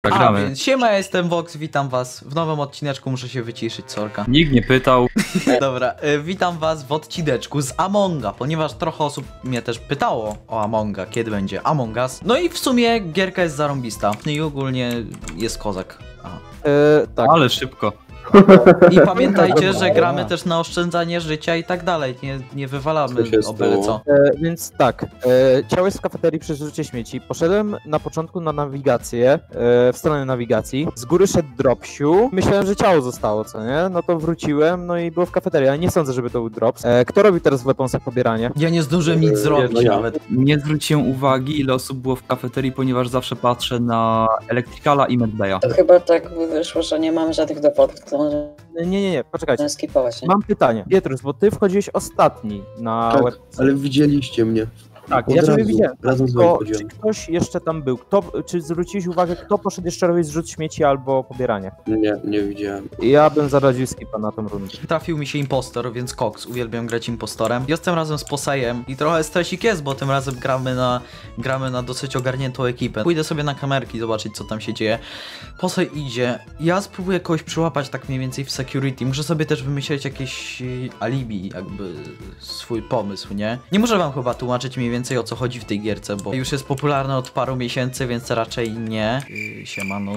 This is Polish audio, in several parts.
Gramy. Więc siema, ja jestem Vox, witam was w nowym odcineczku, muszę się wyciszyć, sorka. Nikt nie pytał. Dobra, witam was w odcineczku z Amonga, ponieważ trochę osób mnie też pytało o Amonga, kiedy będzie Among Us. No i w sumie gierka jest zarąbista i ogólnie jest kozak. Aha. Tak. Ale szybko. I pamiętajcie, że gramy też na oszczędzanie życia i tak dalej, nie wywalamy o byle co. Więc tak, ciało jest w kafeterii przy zrzucie śmieci. Poszedłem na początku na nawigację, w stronę nawigacji. Z góry szedł Dropsiu. Myślałem, że ciało zostało, co nie? No to wróciłem, no i było w kafeterii, ale nie sądzę, żeby to był Drops. Kto robi teraz w weaponsach pobieranie? Ja nie zdążyłem nic zrobić nawet. Nie zwróciłem uwagi, ile osób było w kafeterii, ponieważ zawsze patrzę na Electricala i Medbaya. To chyba tak wyszło, że nie mam żadnych dowodów, to może Nie, poczekajcie. skipować, nie? Mam pytanie. Pietrus, bo ty wchodziłeś ostatni na Tak, weaponsach. ale widzieliście mnie. Tak, Od ja ciebie razu, widziałem. razem z wami Tylko, chodziłem. czy ktoś jeszcze tam był? Czy zwróciłeś uwagę, kto poszedł jeszcze robić zrzut śmieci albo pobieranie? Nie widziałem. Ja bym zaradził skipa na tą rundę. Trafił mi się impostor, więc Cox, uwielbiam grać impostorem. Jestem razem z Posejem i trochę stresik jest, bo tym razem gramy na dosyć ogarniętą ekipę. Pójdę sobie na kamerki zobaczyć, co tam się dzieje. Posej idzie, ja spróbuję kogoś przyłapać tak mniej więcej w security. Muszę sobie też wymyśleć jakieś alibi, jakby swój pomysł, nie? Nie muszę wam chyba tłumaczyć mniej więcej, o co chodzi w tej gierce, bo już jest popularne od paru miesięcy, więc raczej nie. Siemano.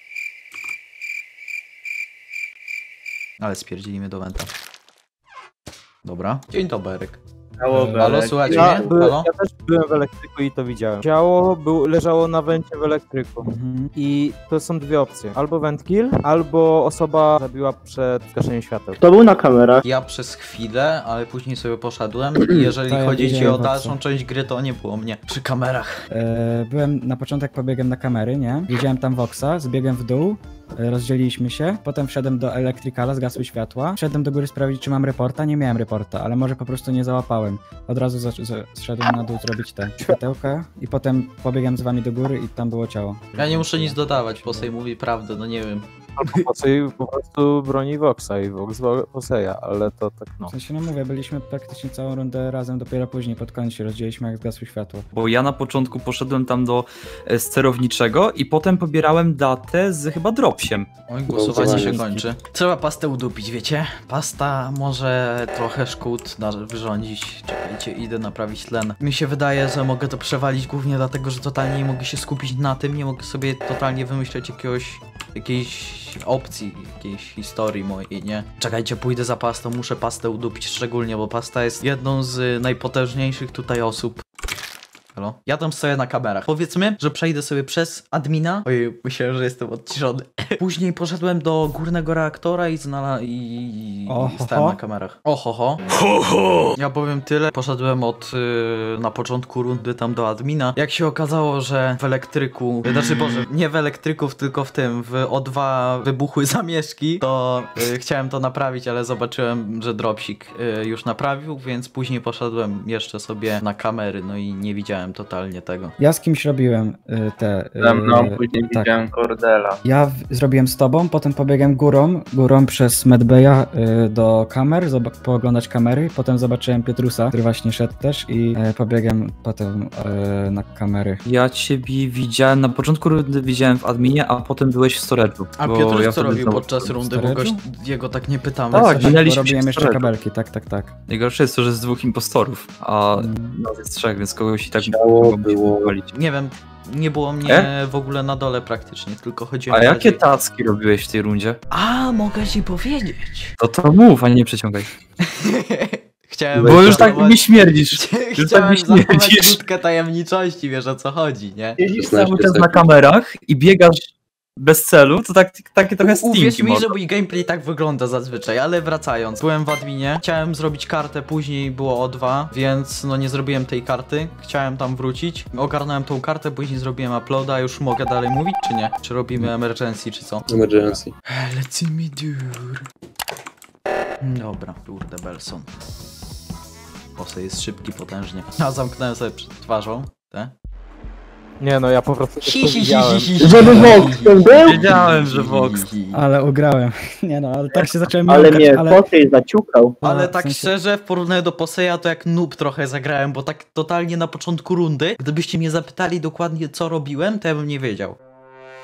Ale spierdzilimy do wenta. Dobra. Dzień dobry. Halo, słuchajcie mnie? Halo? Ja też byłem w elektryku i to widziałem. Ciało leżało na wencie w elektryku. I to są dwie opcje. Albo vent kill, albo osoba zabiła przed gaszeniem świateł. To był na kamerach. Ja przez chwilę, ale później sobie poszedłem i jeżeli To ja chodzi ci widziałem o Voxa. dalszą część gry, to nie było mnie przy kamerach. Byłem na początek, pobiegłem na kamery, nie? Widziałem tam Voxa, zbiegłem w dół, rozdzieliliśmy się, potem wszedłem do Electricala, zgasły światła, wszedłem do góry sprawdzić, czy mam reporta, nie miałem reporta, ale może po prostu nie załapałem. Od razu zszedłem na dół zrobić te światełka i potem pobiegłem z wami do góry i tam było ciało. Ja nie muszę nic dodawać, Posej mówi prawdę, no nie wiem. Albo Posej po prostu broni Voxa i Vox Poseja, ale to tak no. W sensie, no mówię, byliśmy praktycznie całą rundę razem, dopiero później pod koniec się rozdzieliliśmy, jak zgasły światło. Bo ja na początku poszedłem tam do sterowniczego i potem pobierałem datę z chyba Dropsiem. Oj, głosowanie się Głosowanie. kończy. Trzeba pastę udupić, wiecie? Pasta może trochę szkód wyrządzić. Czekajcie, idę naprawić tlen. Mi się wydaje, że mogę to przewalić głównie dlatego, że totalnie nie mogę się skupić na tym, nie mogę sobie totalnie wymyśleć jakiejś opcji, jakiejś historii mojej, nie? Czekajcie, pójdę za pastą, muszę pastę udupić szczególnie, bo pasta jest jedną z najpotężniejszych tutaj osób. Halo? Ja tam stoję na kamerach. Powiedzmy, że przejdę sobie przez admina. Ojej, myślałem, że jestem odciszony. Później poszedłem do górnego reaktora i stałem na kamerach. Ohoho. Ja powiem tyle. Poszedłem na początku rundy tam do admina. Jak się okazało, że w elektryku, znaczy Boże, nie w elektryków, tylko w O2 wybuchły zamieszki, to chciałem to naprawić, ale zobaczyłem, że Dropsik już naprawił, więc później poszedłem jeszcze sobie na kamery, no i nie widziałem totalnie tego. Ja z kimś robiłem Ze mną później tak. widziałem Cordela. Ja zrobiłem z tobą, potem pobiegłem górą przez Medbaya do kamer, pooglądać kamery, potem zobaczyłem Pietrusa, który właśnie szedł też i pobiegłem potem na kamery. Ja ciebie widziałem, na początku rundy widziałem w adminie, a potem byłeś w storage'u. A bo Piotr ja co wtedy robił znowu podczas byłem w rundy, bo storage'u? jego tak nie pytamy. Tak, Coś- Bo minęliśmy robiłem się jeszcze storage'u. kabelki, tak. Najgorsze jest to, że jest dwóch impostorów, a nas jest trzech, więc kogoś i tak Ciało mogą było- wywalić. Nie wiem, nie było mnie w ogóle na dole praktycznie, tylko chodziłem A jakie bardziej- tacki robiłeś w tej rundzie? A, mogę ci powiedzieć. To mów, a nie przeciągaj. Chciałem Bo już tak zachować- mi śmierdzisz. Już tak mi Chciałem zachować śmierdzisz. krótkę tajemniczości, wiesz o co chodzi, nie? Jeździsz 16 cały czas na sekund. kamerach i biegasz bez celu, to takie trochę Uwierz stinki mi, może. że mój gameplay tak wygląda zazwyczaj, ale wracając. Byłem w adminie, chciałem zrobić kartę, później było O2, więc no nie zrobiłem tej karty. Chciałem tam wrócić, ogarnąłem tą kartę, później zrobiłem uploada, już mogę dalej mówić, czy nie? Czy robimy emergency, czy co? Emergency. Let's me dur. Dobra, kurde Belson. Posej jest szybki, potężnie. A zamknąłem sobie przed twarzą, te. Nie no, ja po prostu Hi, to hi, hi, widziałem. hi, hi, Żeby hi, Vox hi, ten hi, był? hi, Wiedziałem, hi, że hi, Vox. hi, hi. Ale ugrałem. Nie no, ale tak się zacząłem Ale jąkać, mnie ale... Posej zaciukał. Ale No, tak w sensie- szczerze, w porównaniu do Poseja to jak noob trochę zagrałem, bo tak totalnie na początku rundy, gdybyście mnie zapytali dokładnie co robiłem, to ja bym nie wiedział.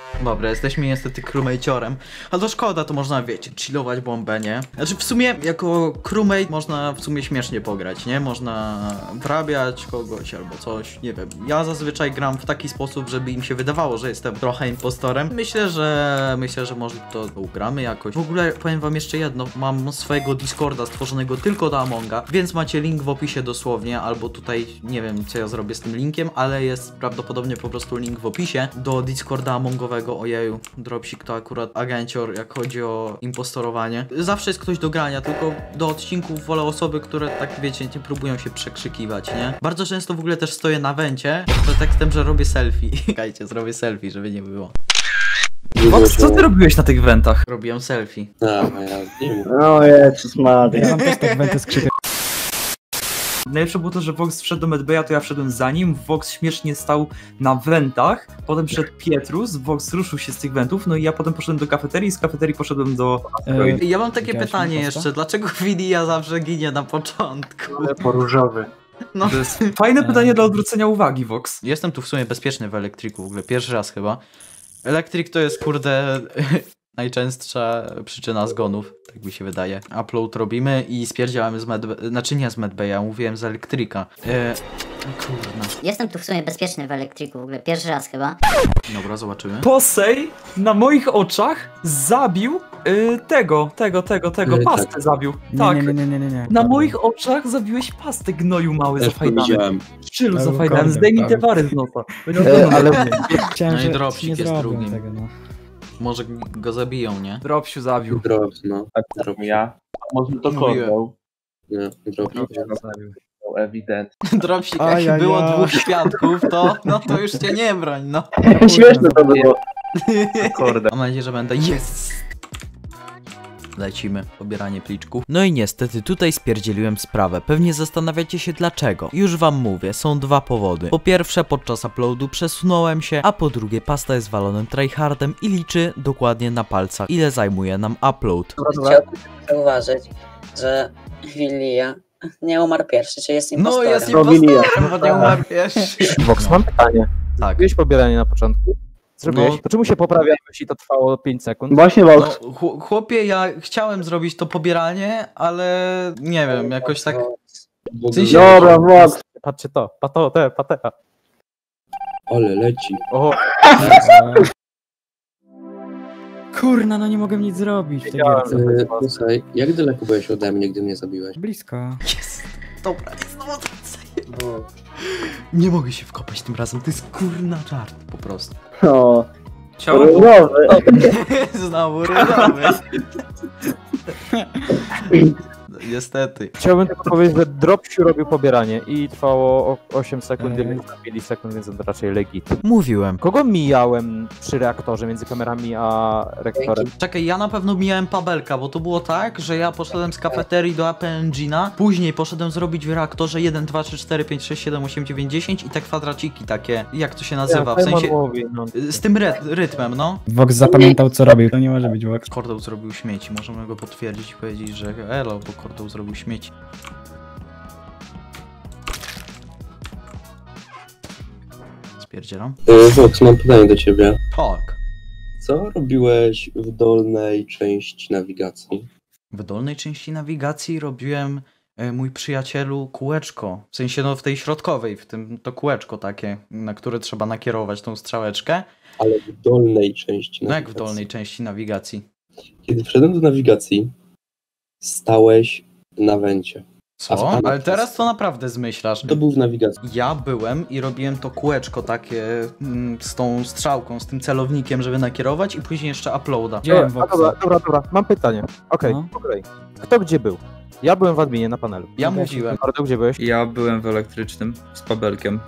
Dobra, jesteśmy niestety crewmate'ciorem, a to szkoda, to można, wiecie, chillować bombę, nie? Znaczy w sumie jako crewmate można w sumie śmiesznie pograć, nie? Można wrabiać kogoś albo coś, nie wiem. Ja zazwyczaj gram w taki sposób, żeby im się wydawało, że jestem trochę impostorem. Myślę, że może to ugramy jakoś. W ogóle powiem wam jeszcze jedno, mam swojego Discorda stworzonego tylko do Amonga, więc macie link w opisie dosłownie, albo tutaj, nie wiem co ja zrobię z tym linkiem, ale jest prawdopodobnie po prostu link w opisie do Discorda Amongowego. Ojeju, Dropsik to akurat agencior, jak chodzi o impostorowanie. Zawsze jest ktoś do grania, tylko do odcinków wolę osoby, które tak wiecie, nie próbują się przekrzykiwać, nie? Bardzo często w ogóle też stoję na wencie, pretekstem, że robię selfie. Czekajcie, zrobię selfie, żeby nie było. Vox, co ty robiłeś na tych wentach? Robiłem selfie. A, ja nie wiem. O Jezus Maria. Ja mam też tak wenty skrzypię. Najlepsze było to, że Vox wszedł do Medbaya, to ja wszedłem za nim, Vox śmiesznie stał na wentach, potem wszedł Pietrus, Vox ruszył się z tych wentów, no i ja potem poszedłem do kafeterii, z kafeterii poszedłem do... Ja mam takie Widziałeś pytanie mi posta? jeszcze, dlaczego Widia zawsze ginie na początku? Po różowy. No. To jest fajne pytanie dla odwrócenia uwagi, Vox. Jestem tu w sumie bezpieczny w elektryku, w ogóle pierwszy raz chyba. Elektryk to jest kurde najczęstsza przyczyna zgonów, tak mi się wydaje. Upload robimy i spierdziałem z znaczy nie z Medbaya, mówiłem z elektryka. Kurna. Jestem tu w sumie bezpieczny w elektryku, w ogóle pierwszy raz chyba. Dobra, zobaczymy. Posej na moich oczach zabił tego, pastę zabił. Tak. Nie. Na moich oczach zabiłeś pastę, gnoju mały, Też zafajdany. powiedziałem. Szczylu Ale zafajdany, koniec, zdejmij tak. te wary z nosa. Ale Chciałem, No i że Dropsik nie jest zrobią drugim. tego, no. Może go zabiją, nie? Dropsiu zabił. Drops, no. Tak, ja. A może to Mówiłem. Kordeł? Nie, drops. Ewidentnie. Dropsik, Ajajaj. jak było dwóch świadków, to już cię nie broń, no. Śmieszne to było. Kordeł. Mam nadzieję, że będę. Jest! Lecimy, pobieranie pliczków. No i niestety tutaj spierdzieliłem sprawę. Pewnie zastanawiacie się dlaczego. Już wam mówię, są dwa powody. Po pierwsze, podczas uploadu przesunąłem się, a po drugie, pasta jest walonym tryhardem i liczy dokładnie na palcach, ile zajmuje nam upload. Chciałbym zauważyć, że Wilia nie umarł pierwszy, czy jest No impostorem. jest Robili impostorem, bo nie umarł pierwszy. Vox, mam pytanie. Tak. Zrobiłeś pobieranie na początku? Zrobiłeś? No. To czemu się poprawiałeś, jeśli to trwało 5 sekund? Właśnie No, Vox. chłopie, ja chciałem zrobić to pobieranie, ale nie wiem, jakoś tak... W sensie- Dobra, Vox. Patrzcie to, patera. Ale leci. O, Kurna, no nie mogę nic zrobić w tej Wiedziałem. gierce. Posej, jak daleko byłeś ode mnie, gdy mnie zabiłeś? Blisko. Jest! Dobra, znowu wracaj. Nie mogę się wkopać tym razem, to jest kurna żart, po prostu. O, Ciało różowy. Znowu różowy. Niestety. chciałbym tylko powiedzieć, że Dropsiu robił pobieranie i trwało 8 sekund, 5 sekund, więc to raczej legit. Mówiłem. Kogo mijałem przy reaktorze między kamerami a reaktorem? Czekaj, ja na pewno mijałem Pabelka, bo to było tak, że ja poszedłem z kafeterii do AP Engina, później poszedłem zrobić w reaktorze 1, 2, 3, 4, 5, 6, 7, 8, 9, 10 i te kwadraciki takie, jak to się nazywa, w sensie... Z tym rytmem, no. Vox zapamiętał co robił, to nie może być Vox. Kordeł zrobił śmieci, możemy go potwierdzić i powiedzieć, że elo, bo Kordeł zrobił śmieci. Spierdzielam. Vox, mam pytanie do ciebie. Tak. Co robiłeś w dolnej części nawigacji? W dolnej części nawigacji robiłem, mój przyjacielu, kółeczko. W sensie, no w tej środkowej, w tym to kółeczko takie, na które trzeba nakierować tą strzałeczkę. Ale w dolnej części No nawigacji. jak w dolnej części nawigacji. Kiedy wszedłem do nawigacji, stałeś na wencie. A w Co? tamtej Ale teraz części- to naprawdę zmyślasz. To był w nawigacji. Ja byłem i robiłem to kółeczko takie z tą strzałką, z tym celownikiem, żeby nakierować i później jeszcze uploada. Widziałem Dobra, Voxa. dobra, mam pytanie. Okej, No. okej. Kto gdzie był? Ja byłem w adminie na panelu. Ja Okej. mówiłem. Kordeł, gdzie byłeś? Ja byłem w elektrycznym z Pabelkiem.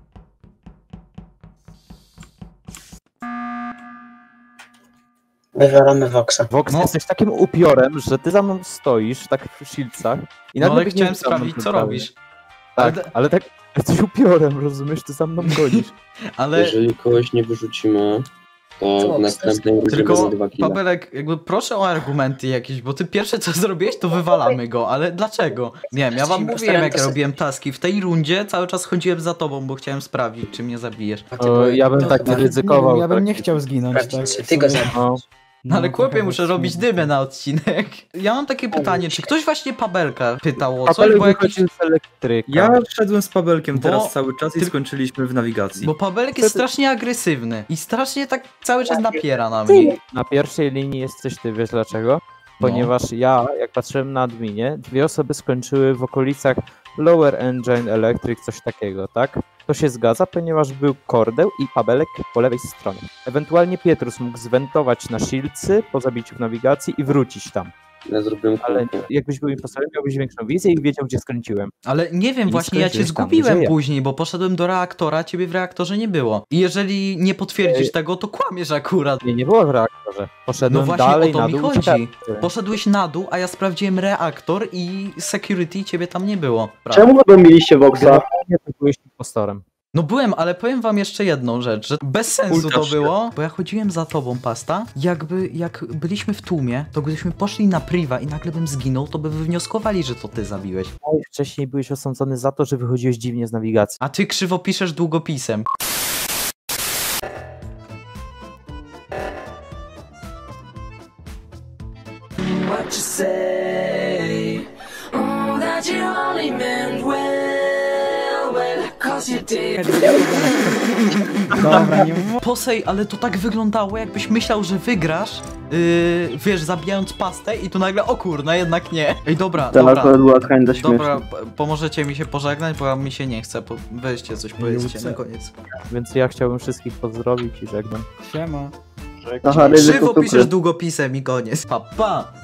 Wywalamy Voxa. Vox, No. jesteś takim upiorem, że ty za mną stoisz, tak w shieldsach i No nagle ale biegniesz chciałem za mną sprawdzić, przed co bramę. robisz. Tak, Ale- ale tak jesteś upiorem, rozumiesz? Ty za mną gonisz. Ale Jeżeli kogoś nie wyrzucimy, To w następnej rundzie Tylko będą 2 kile. Pabelek, jakby proszę o argumenty jakieś, bo ty pierwsze co zrobiłeś, to wywalamy go, ale dlaczego? Nie wiem, ja wam mówiłem jak robiłem taski. W tej rundzie cały czas chodziłem za tobą, bo chciałem sprawdzić, czy mnie zabijesz. Ja bym tak nie ryzykował. Ja bym tak. nie chciał zginąć, tak? Sprawdzić, czy ty go zabijesz. No. No ale chłopie, trochę muszę tak robić śmiesznie. dymy na odcinek. Ja mam takie pytanie, czy ktoś właśnie Pabelka pytał o coś, Papelek bo jakiś... wychodził z elektryka. Ja szedłem z Pabelkiem Bo teraz cały czas i ty- skończyliśmy w nawigacji. Bo Pabelek jest strasznie agresywny i strasznie tak cały czas napiera na mnie. Na pierwszej linii jesteś ty, wiesz dlaczego? Ponieważ ja, jak patrzyłem na adminie, 2 osoby skończyły w okolicach Lower Engine Electric, coś takiego, tak? To się zgadza, ponieważ był Kordeł i Pabelek po lewej stronie. Ewentualnie Pietrus mógł zwentować na Shieldsy po zabiciu w nawigacji i wrócić tam. Ja zrobiłem Ale kółko. jakbyś był impostorem, miałbyś większą wizję i wiedział, gdzie skręciłem. Ale nie wiem, I właśnie ja cię skończyłeś tam, zgubiłem gdzie ja. później, bo poszedłem do reaktora, ciebie w reaktorze nie było. I jeżeli nie potwierdzisz tego, to kłamiesz akurat. Nie było w reaktorze. Poszedłem No właśnie dalej o to na mi dół. chodzi. czekałem. Poszedłeś na dół, a ja sprawdziłem reaktor i security i ciebie tam nie było. Prawda? Czemu wygląbiliście Voxa? Nie, to byłeś impostorem. No byłem, ale powiem wam jeszcze jedną rzecz, że bez sensu Ultra to szybko. było, bo ja chodziłem za tobą, Pasta, jak byliśmy w tłumie, to gdybyśmy poszli na priva i nagle bym zginął, to by wywnioskowali, że to ty zabiłeś. Wcześniej byłeś osądzony za to, że wychodziłeś dziwnie z nawigacji. A ty krzywo piszesz długopisem. What you say? Oh, that you only meant well, well, 'cause you did. Dobra, nie Posej, ale to tak wyglądało, jakbyś myślał, że wygrasz, wiesz, zabijając pastę i tu nagle, o kurna, jednak nie. Ej, dobra, To dobra. akurat była kinda śmieszna. Dobra, pomożecie mi się pożegnać, bo mi się nie chce. Weźcie coś, powiedzcie na koniec. Więc ja chciałbym wszystkich pozdrowić i żegnam. siema. Aha, ryzyko Krzywo cukru. piszesz długopisem i koniec. Pa, pa!